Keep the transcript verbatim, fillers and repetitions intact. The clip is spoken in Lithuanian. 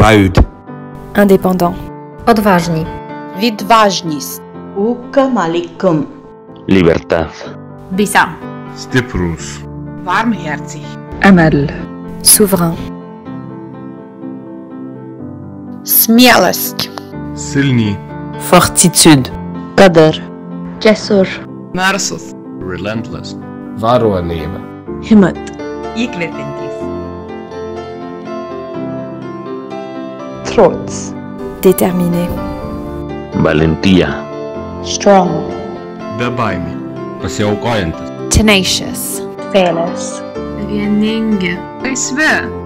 proud, indépendant, odważni, відважність, ukamalikkum, Libertad. bisa, Stiprus. warmherzig, أمل, souverain, смілость, Silni. Fortitude. qadar, cesur, mersus, Relentless. varonība, himmat, įkvepiantys, trots, déterminé, Valentía. strong, Bebaimi. pasiaukojantis, tenacious, fearless, vieningi, laisvi,